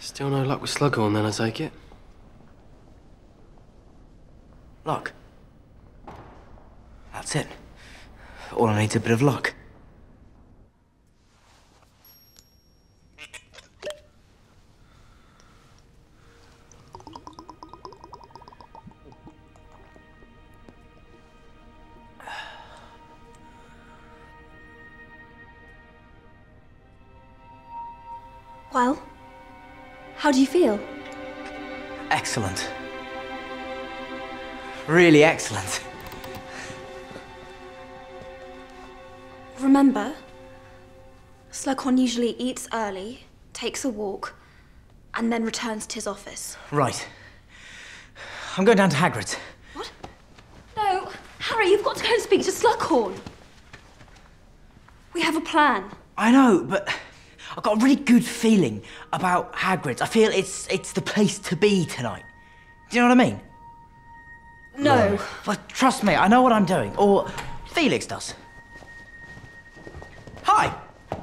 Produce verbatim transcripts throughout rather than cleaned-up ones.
Still no luck with Slughorn then, I take it? Luck. That's it. All I need's a bit of luck. Well, how do you feel? Excellent. Really excellent. Remember, Slughorn usually eats early, takes a walk, and then returns to his office. Right. I'm going down to Hagrid's. What? No, Harry, you've got to go and speak to Slughorn. We have a plan. I know, but I've got a really good feeling about Hagrid's. I feel it's it's the place to be tonight. Do you know what I mean? No. Well, trust me, I know what I'm doing. Or Felix does. Hi!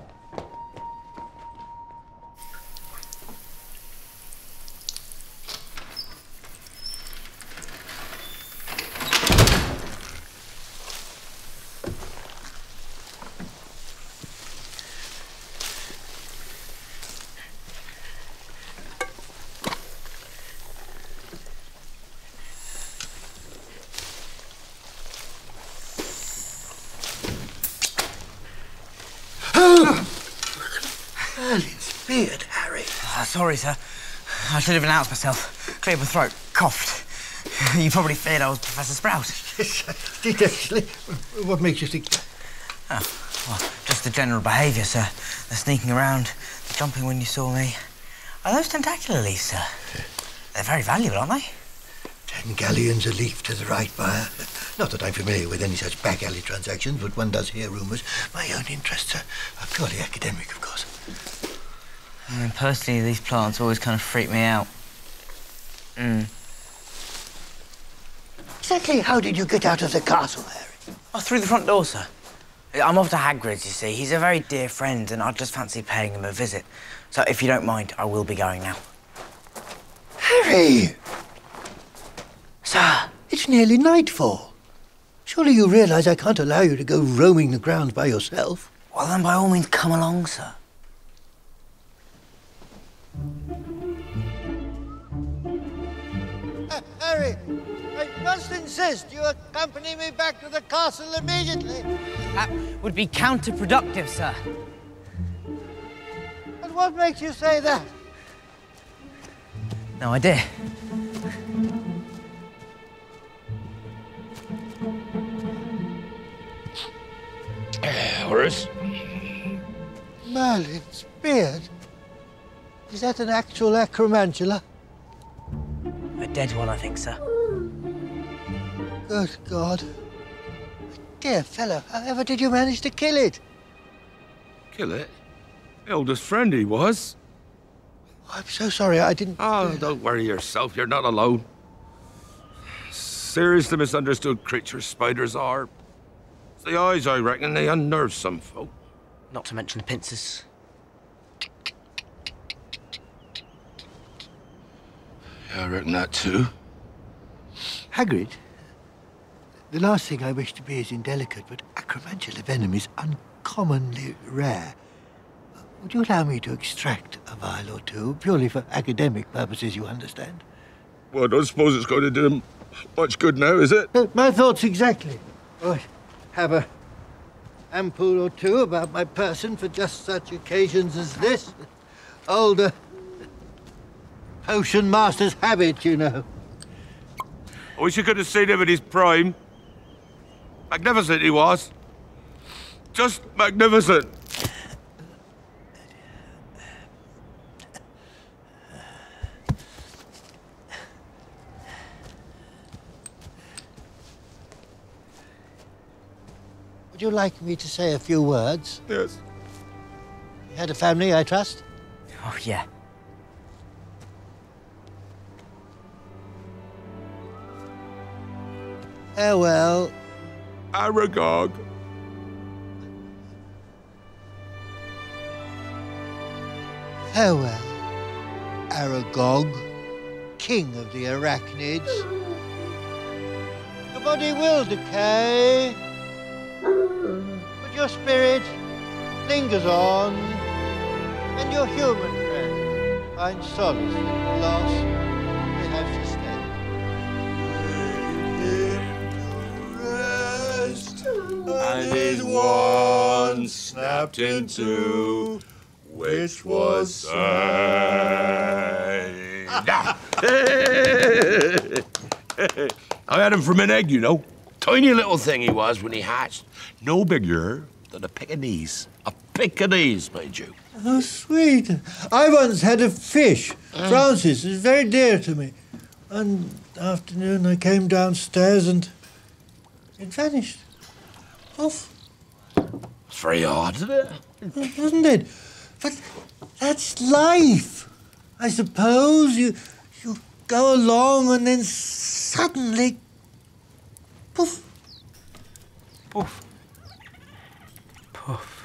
Merlin's beard, Harry. Uh, sorry, sir. I should have announced myself. Cleared my throat. Coughed. You probably feared I was Professor Sprout. Yes, I did actually. What makes you think that? Oh, well, just the general behaviour, sir. The sneaking around, the jumping when you saw me. Are those tentacular leaves, sir? They're very valuable, aren't they? Ten galleons a leaf to the right buyer. Not that I'm familiar with any such back-alley transactions, but one does hear rumours. My own interests are, are purely academic, of course. I mean, personally, these plants always kind of freak me out. Mm. Exactly how did you get out of the castle, Harry? Oh, through the front door, sir. I'm off to Hagrid's, you see. He's a very dear friend, and I'd just fancy paying him a visit. So, if you don't mind, I will be going now. Harry! Sir, it's nearly nightfall. Surely you realise I can't allow you to go roaming the grounds by yourself. Well, then, by all means, come along, sir. Uh, Harry, I must insist you accompany me back to the castle immediately. That would be counterproductive, sir. But what makes you say that? No idea. Horace? Merlin's beard? Is that an actual acromantula? A dead one, I think, sir. Good God. Dear fellow, however did you manage to kill it? Kill it? Eldest friend he was. Oh, I'm so sorry, I didn't... Oh, don't worry yourself, you're not alone. Seriously misunderstood creatures spiders are. It's the eyes, I reckon, they unnerve some folk. Not to mention the pincers. Yeah, I reckon that too. Hagrid, the last thing I wish to be is indelicate, but acromantula venom is uncommonly rare. Would you allow me to extract a vial or two, purely for academic purposes, you understand? Well, I don't suppose it's going to do him much good now, is it? Uh, my thoughts exactly. Oh, I have a ampoule or two about my person for just such occasions as this. Old uh, potion master's habit, you know. I wish you could have seen him in his prime. Magnificent he was. Just magnificent. Would you like me to say a few words? Yes. You had a family, I trust? Oh, yeah. Farewell. Aragog. Farewell. Aragog, king of the arachnids. Your body will decay, but your spirit lingers on, and your human friend finds solace in the loss they have sustained. And his wand snapped in two, which was saved. I had him from an egg, you know. Tiny little thing he was when he hatched. No bigger than a Pekingese. A Pekingese, mind you. Oh, sweet. I once had a fish. Mm. Francis is very dear to me. One afternoon I came downstairs and it vanished. Off. It's very hard, isn't it? Isn't it? But that's life. I suppose you you go along and then suddenly, poof. Poof. Poof.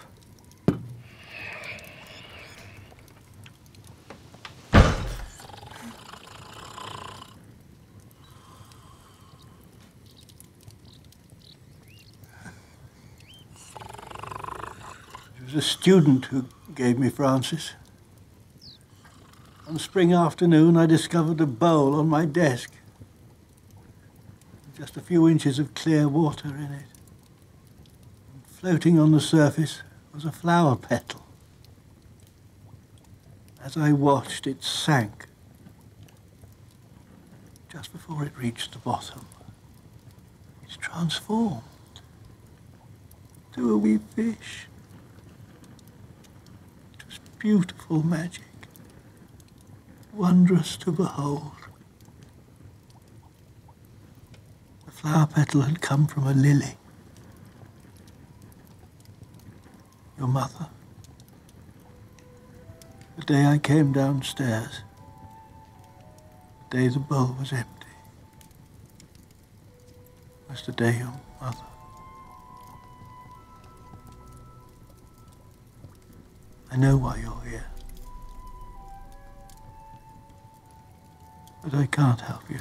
It was a student who gave me Francis. One spring afternoon, I discovered a bowl on my desk. Just a few inches of clear water in it. And floating on the surface was a flower petal. As I watched, it sank. Just before it reached the bottom, it's transformed to a wee fish. It was beautiful magic. Wondrous to behold. The flower petal had come from a lily. Your mother. The day I came downstairs, the day the bowl was empty, was the day your mother. I know why you're here. But I can't help you.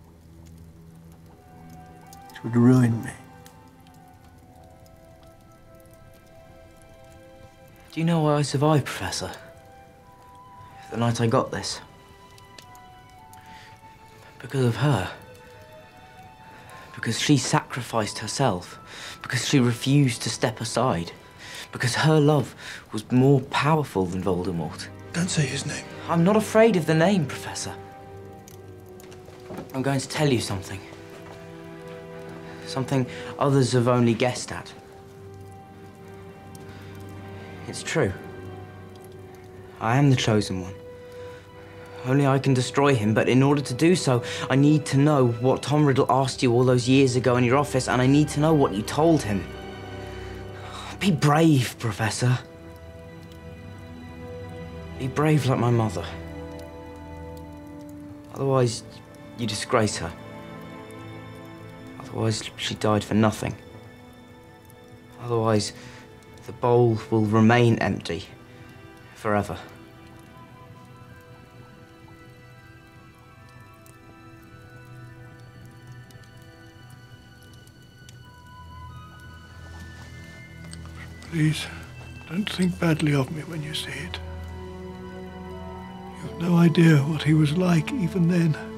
It would ruin me. Do you know why I survived, Professor? The night I got this. Because of her. Because she sacrificed herself. Because she refused to step aside. Because her love was more powerful than Voldemort. Don't say his name. I'm not afraid of the name, Professor. I'm going to tell you something. Something others have only guessed at. It's true. I am the chosen one. Only I can destroy him, but in order to do so, I need to know what Tom Riddle asked you all those years ago in your office, and I need to know what you told him. Be brave, Professor. Be brave like my mother. Otherwise, you disgrace her. Otherwise, she died for nothing. Otherwise, the bowl will remain empty forever. Please, don't think badly of me when you see it. You've no idea what he was like even then.